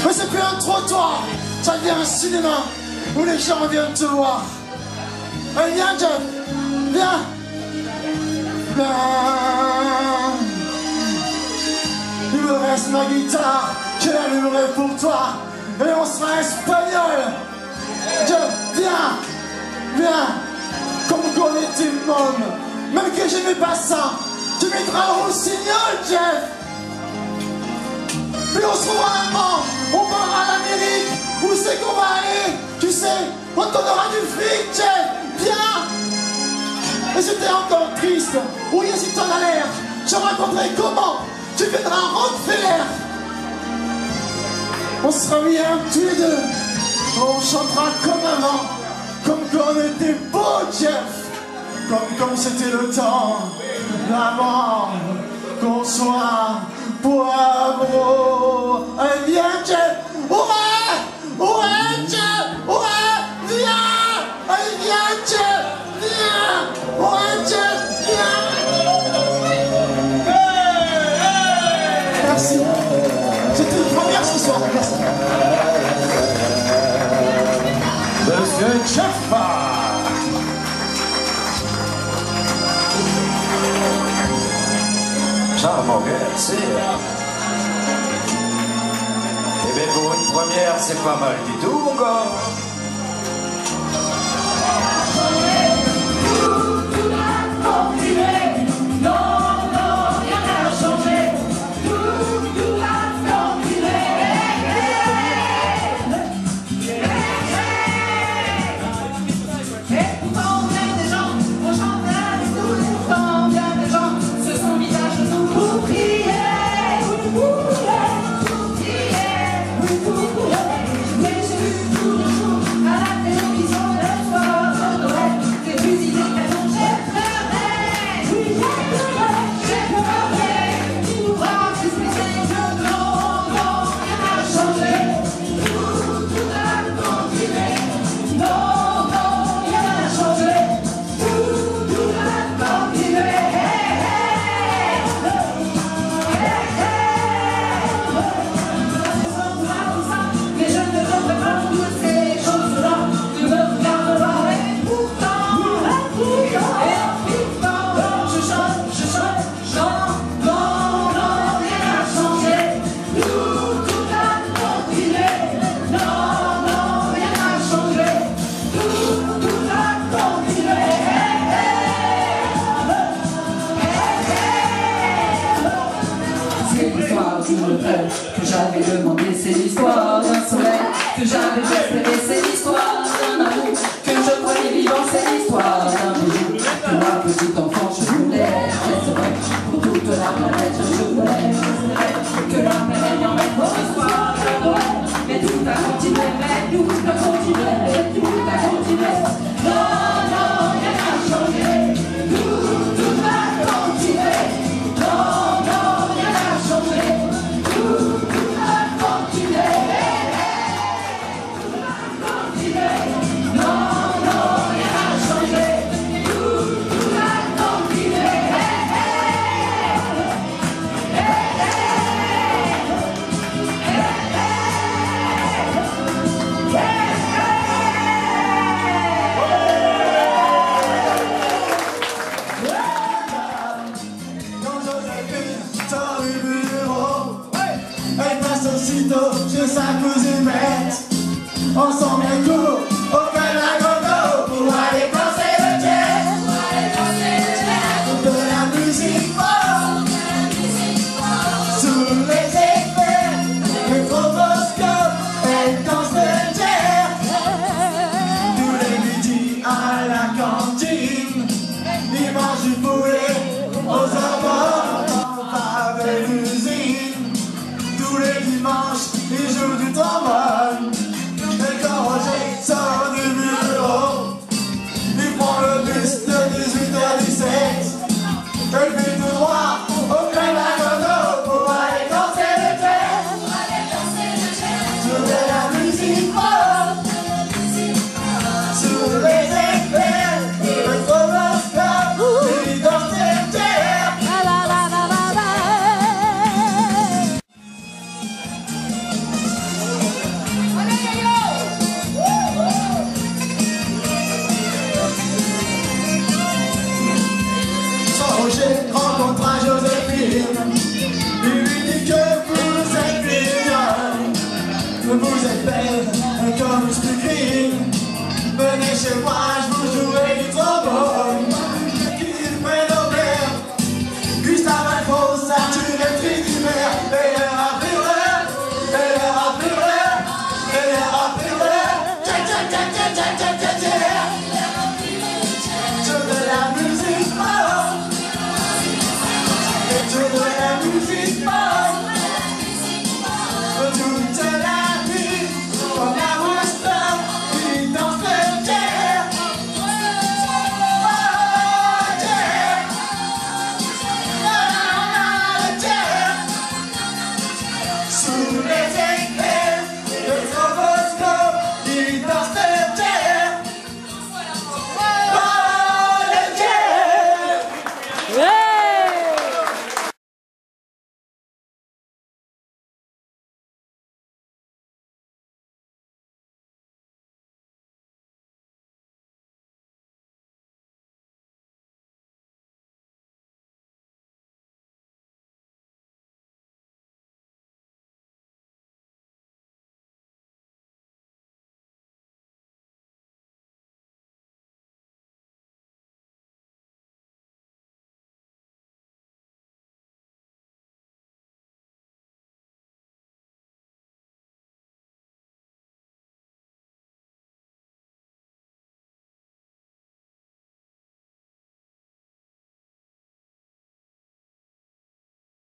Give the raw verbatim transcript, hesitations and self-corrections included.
Mais c'est plus un trottoir, ça devient un cinéma où les gens viennent te voir. Allez, viens, Jeff, viens. Viens. Il me reste ma guitare, je l'allumerai pour toi, et on sera espagnol. Jeff, viens, viens, comme qu'on était môme, même que j'aimais pas ça, tu mettras le rossignol, Jeff. Puis on se revoit maintenant, on part à l'Amérique, où c'est qu'on va aller, tu sais, on t'en du fric, Jeff, viens. Et si t'es encore triste, ou bien si t'en as l'air, je raconterai comment tu viendras Rockefeller. On sera bien tous les deux, on chantera comme avant, comme quand on était beau, Jeff, comme comme c'était le temps d'avant, qu'on soit poivreau. Allez, viens, Jeff. Ouais, ouais, Jeff. Ouais, viens. Allez, viens, Jeff. Viens. Ouais, Jeff. Viens. Merci. C'était une première ce soir. Merci. Monsieur Jeff. Charles, mon gars, tu sais. Eh bien, pour une première, c'est pas mal du tout, mon gars. Que j'avais demandé, c'est l'histoire d'un soleil. Que j'avais espéré, c'est l'histoire d'un amour. Que je croyais vivant, c'est l'histoire d'un bijou. Que ma petite enfant, je voulais, j'espérais. Pour toute la planète, je voulais, j'espérais. Que la planète en mette pour l'histoire de Noël. Mais tout a continué, mais tout a continué, mais tout a continué. Non, non, rien n'a changé. Tout, tout a continué. Non, non, rien n'a changé. Je sa cousine bête, on s'en met court au Canagogo pour aller danser le jazz, pour aller danser le jazz, de la musique forte, sous les effets, les proboscopes, elle danse le jazz, tous les midis à la cantine, ils mangent du poulet aux abords, par l'usine, tous les dimanches. Il joue du trombone. Et quand Roger sort du bureau, il prend le bus de dix-huit heures dix-sept. Elle fait tout droit toujours de la musique.